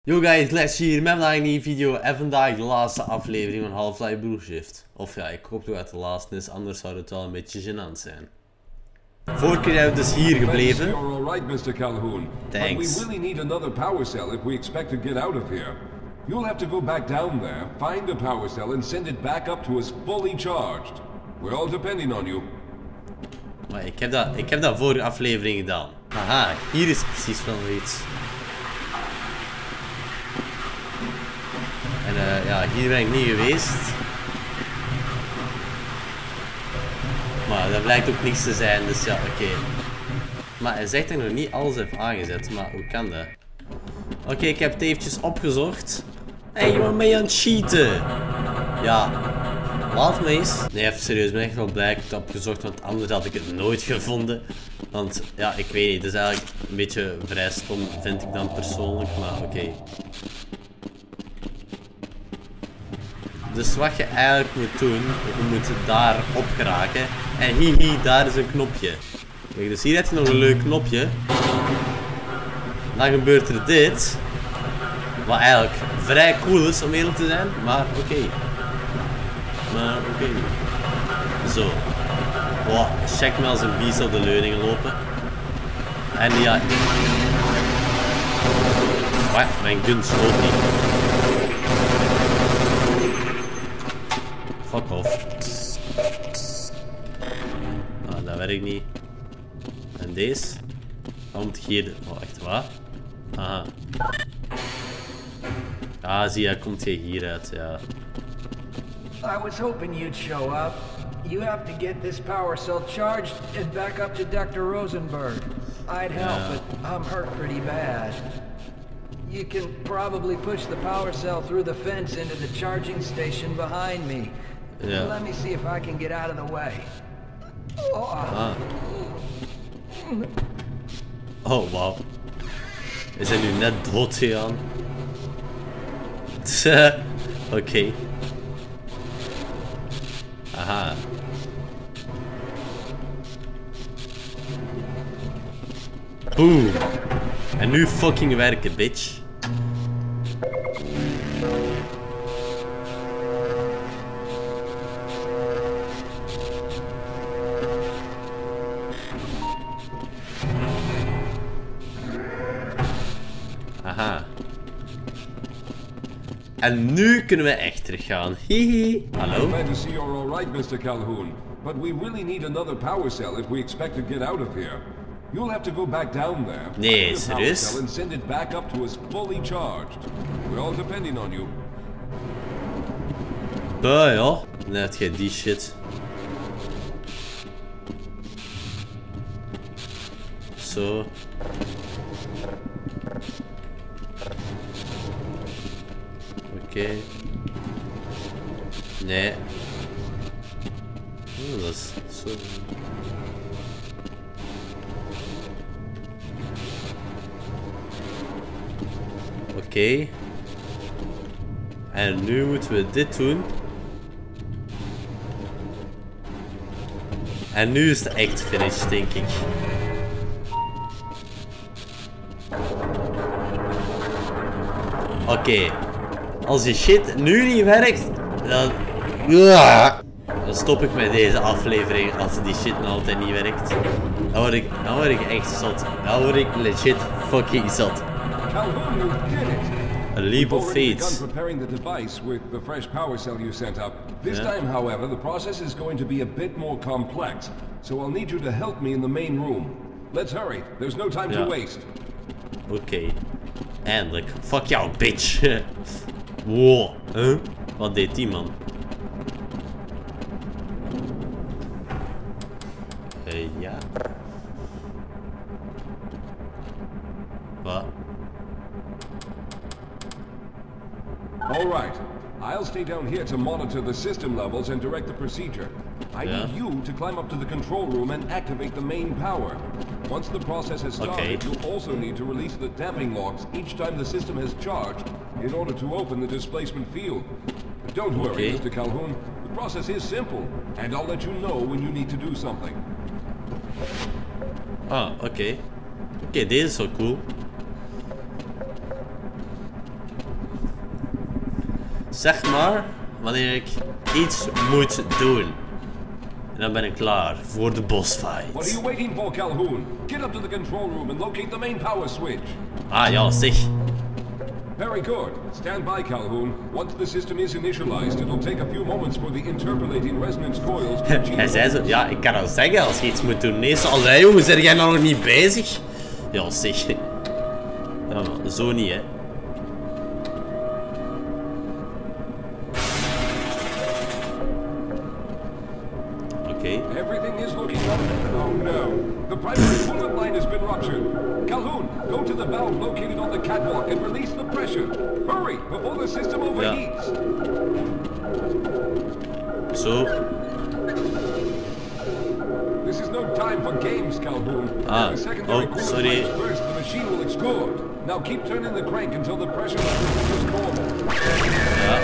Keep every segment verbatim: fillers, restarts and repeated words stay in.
Yo guys, Les hier met vandaag een nieuwe video en vandaag de laatste aflevering van Half-Life Blueshift. Of ja, ik hoop toch dat het de laatste is, anders zou het wel een beetje gênant zijn. Vorige keer zijn we dus hier gebleven. Thanks. We really need another power cell if we expect to get out of here. You'll have to go back down there, find the power cell and send it back up to us fully charged. We're all depending on you. Maar ik heb dat, ik heb dat vorige aflevering gedaan. Haha, hier is precies wel iets. En uh, ja, hier ben ik niet geweest. Maar dat blijkt ook niks te zijn, dus ja, oké. Okay. Maar hij zegt dat ik nog niet alles heb aangezet, maar hoe kan dat? Oké, okay, ik heb het eventjes opgezocht. Hé, hey, je bent mee aan het cheaten. Ja, laat me eens. Nee, even serieus, ik ben echt wel blij dat ik het heb opgezocht, want anders had ik het nooit gevonden. Want ja, ik weet niet, het is eigenlijk een beetje vrij stom, vind ik dan persoonlijk, maar oké. Okay. Dus wat je eigenlijk moet doen, je moet daar op geraken. En hihi, daar is een knopje. Kijk, dus hier heb je nog een leuk knopje. Dan gebeurt er dit. Wat eigenlijk vrij cool is om eerlijk te zijn, maar oké. Okay. Maar oké. Okay. Zo. Wow, check me als een biest op de leuningen lopen. En ja. Wat? Mijn gun schoot niet. Fuck off. Nou, dat werkt niet. En deze? Komt hier. Oh, echt waar? Aha. Ah, zie je, komt hij hieruit, ja. I was hoping you'd show up. You have to get this power cell charged and back up to Doctor Rosenberg. I'd help, yeah. But I'm hurt pretty bad. You can probably push the power cell through the fence into the charging station behind me. Yeah. Let me see if I can get out of the way. Oh, ah. Oh wow. Is hij nu net dood gegaan? Oké. Okay. Aha. Boom. En nu fucking werken, bitch. Aha. En nu kunnen we echt teruggaan. Hihi. Hallo? Fantasy you're all right, Mister Calhoun, but we really need another power cell if we expect to get out of here. You'll have to go back down there. Nee, serieus? And send it back up to us fully charged. We're all depending on you. Bah ja, net jij die shit. Zo. Oké. Okay. Nee. Oh, dat is zo. Oké. Okay. En nu moeten we dit doen. En nu is het echt finished, denk ik. Oké. Okay. Als die shit nu niet werkt, dan... Dan stop ik met deze aflevering als die shit nog altijd niet werkt. Dan word ik, dan word ik echt zot. Dan word ik legit fucking zot. A leap of faith. Preparing the device with the fresh power cell you sent up. This yeah. time, however, the process is going to be a bit more complex. So I'll need you to help me in the main room. Let's hurry. There's no time yeah. to waste. Oké. Okay. Eindelijk. Fuck jou, bitch. Wow. Huh? Wat deed die man? Uh, ja. Wat? Alright. I'll stay down here to monitor the system levels and direct the procedure. I yeah. need you to climb up to the control room and activate the main power. Once the process has started, okay. you'll also need to release the damping locks each time the system has charged in order to open the displacement field. But don't worry, okay. Mister Calhoun. The process is simple, and I'll let you know when you need to do something. Ah, oké. Okay. Oké, okay, deze is wel cool. zeg maar wanneer ik iets moet doen. En dan ben ik klaar voor de boss fight. What are you waiting for, Calhoun? Get up to the control room and locate the main power switch. Ah ja, zeg. Very good. Stand by, Calhoun. Once the system is initialized, it will take a few moments for the interpolating resonance coils to Hij zei zo, ja, ik kan al zeggen als je iets moet doen. Nee, zo, allee jongen, zijn jij nou nog niet bezig? Ja, zeg. Ja, maar zo niet, hè. Okay. Everything is looking up. Oh no. The primary coolant line has been ruptured. Calhoun, go to the valve located on the catwalk and release the pressure. Hurry, before the system overheats. Ja. Zo. This is no time for games, Calhoun. Ah. The secondary Oh, sorry. burst, the machine will explode. Now keep turning the crank until the pressure level is normal. Ja.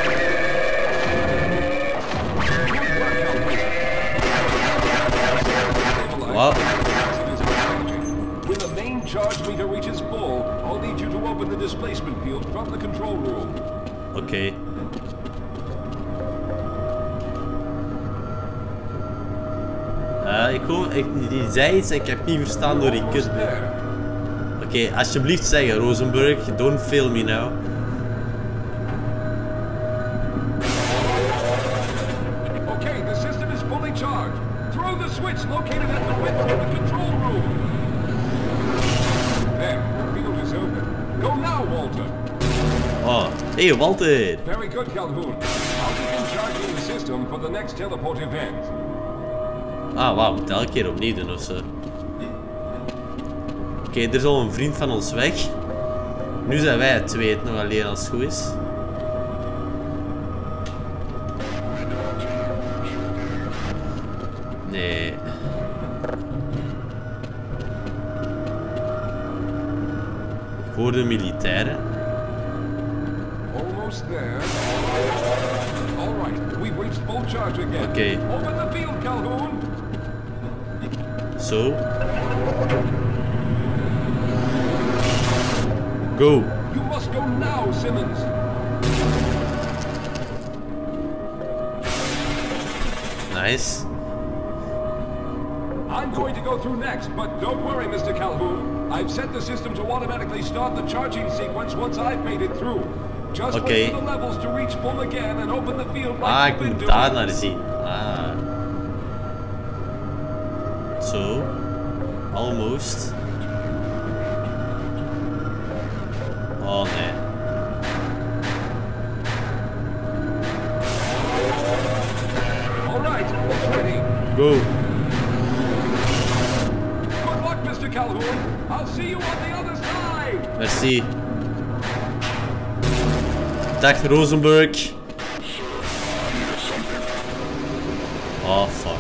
Wat? When the main charge meter reaches full, I'll need you to open the displacement field from the control room. Oké. Okay. Uh, ik hoor, ik, die zei iets en ik heb niet verstaan door die kut. Oké, okay, alsjeblieft zeggen, Rosenberg, don't fail me now. Okay, the system is fully charged. Throw the switch located at the width of the control room. There, the field is open. Go now, Walter. Oh, hey Walter. Very good, Calhoun. I'll begin charging the system for the next teleport event. Ah, wauw, moet elke keer opnieuw doen ofzo. Oké, okay, er is al een vriend van ons weg. Nu zijn wij het twee, het nog alleen als het goed is. Nee. Ik hoor de militairen. Almost there. All right, we've reached full charge again. Oké. Okay. Open the field, Calhoun. Zo. Go. You must go now, Simmons. Nice. I'm going to go through next, but don't worry, Mister Calhoun. I've set the system to automatically start the charging sequence once I've made it through. Just okay. wait for the levels to reach full again and open the field like ah, you've been ik moet doing. daar naar zien. Ah. Zo. Almost. Oh nee. All right, it's ready. Go. Good luck, Mister Calhoun. I'll see you on the other side. Merci. Dag Rosenberg. Oh fuck.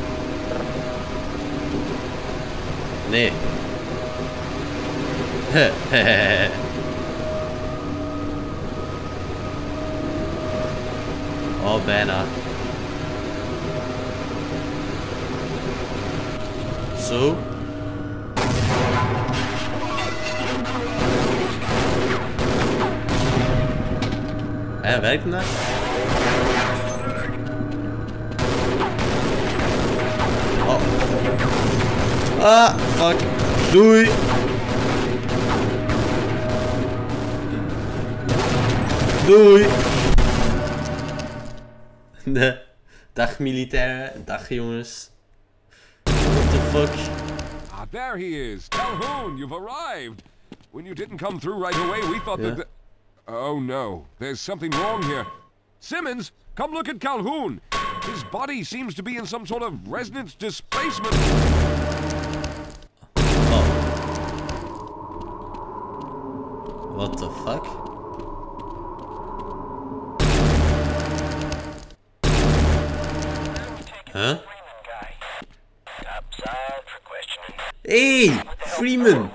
Nee. Oh, bijna. Zo. Hé, werkt dat? Oh. Ah, fuck. Doei. Doei. Nee. Dag militairen, dag jongens. What the fuck? Ah, there he is. Calhoun, you've arrived. When you didn't come through right away, we thought yeah. that the... Oh no, there's something wrong here. Simmons, come look at Calhoun. His body seems to be in some sort of resonance displacement. Oh. What the fuck? Huh? Hey, Freeman!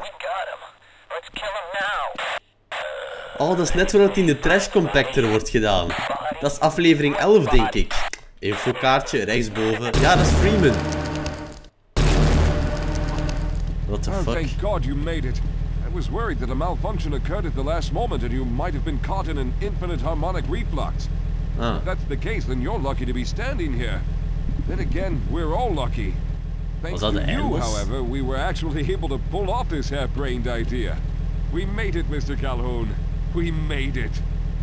Oh, dat is net voordat hij in de trash compactor wordt gedaan. Dat is aflevering elf, denk ik. Infokaartje, rechtsboven. Ja, dat is Freeman. What the fuck? Oh, thank God you made it. That was worried that a malfunction occurred at the last moment and you might have been caught in an infinite harmonic reflux. Ah. If that's the case, then you're lucky to be standing here. Then again, we're all lucky. Thanks to you, however, we were actually able to pull off this harebrained idea. We made it, Mister Calhoun. We made it.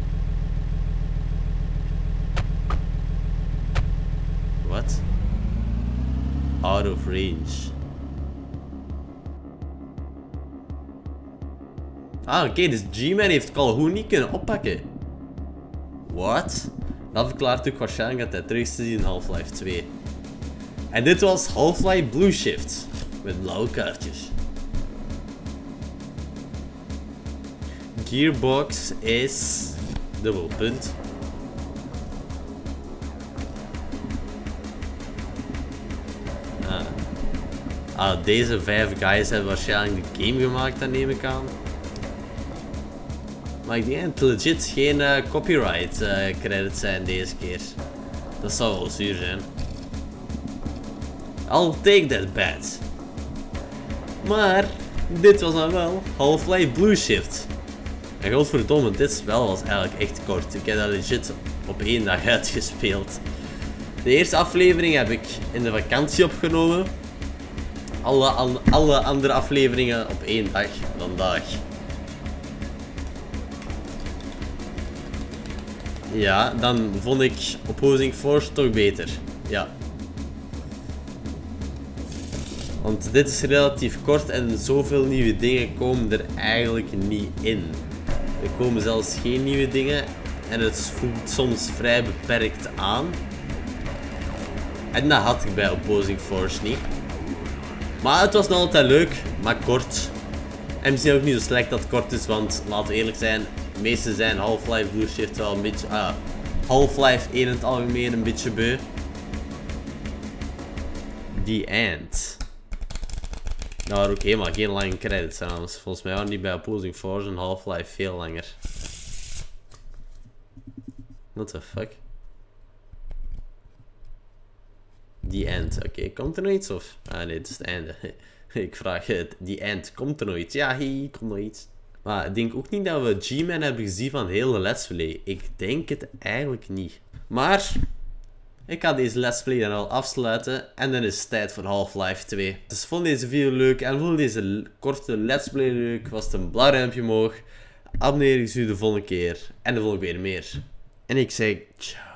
What? Out of range. Ah, oké, okay, dus G-Man heeft Calhoun niet kunnen oppakken. What? Dat verklaart ook waarschijnlijk dat hij terug is te zien in Half-Life twee. En dit was Half-Life Blue Shift. Met blauwe kaartjes. Gearbox is... dubbelpunt. Ah. ah, deze vijf guys hebben waarschijnlijk de game gemaakt, dat neem ik aan. Maar ik denk dat het legit geen uh, copyright uh, credits zijn deze keer. Dat zou wel zuur zijn. I'll take that bet. Maar dit was dan wel Half-Life Blue Shift. En godverdomme, dit spel was eigenlijk echt kort. Ik heb dat legit op één dag uitgespeeld. De eerste aflevering heb ik in de vakantie opgenomen. Alle, an alle andere afleveringen op één dag vandaag. Ja, dan vond ik Opposing Force toch beter. Ja. Want dit is relatief kort en zoveel nieuwe dingen komen er eigenlijk niet in. Er komen zelfs geen nieuwe dingen en het voelt soms vrij beperkt aan. En dat had ik bij Opposing Force niet. Maar het was nog altijd leuk, maar kort. En misschien ook niet zo slecht dat het kort is, want laten we eerlijk zijn, de meeste zijn Half-Life Blue Shift wel een beetje... Ah, Half-Life één in het algemeen een beetje beu. The End. Nou, waren ook helemaal geen lange credits trouwens. Volgens mij waren die bij Opposing Force en Half-Life veel langer. What the fuck? The End. Oké, okay, komt er nog iets of? Ah nee, het is het einde. Ik vraag het. The End. Komt er nog iets? Ja, hier komt nog iets. Maar ik denk ook niet dat we G-Man hebben gezien van de hele Let's Play. Ik denk het eigenlijk niet. Maar... ik ga deze Let's Play dan al afsluiten en dan is het tijd voor Half-Life twee. Dus vond deze video leuk en vond deze korte Let's Play leuk, was het een blauw duimpje omhoog. Abonneer ik zie u de volgende keer en de volgende keer meer. En ik zeg ciao.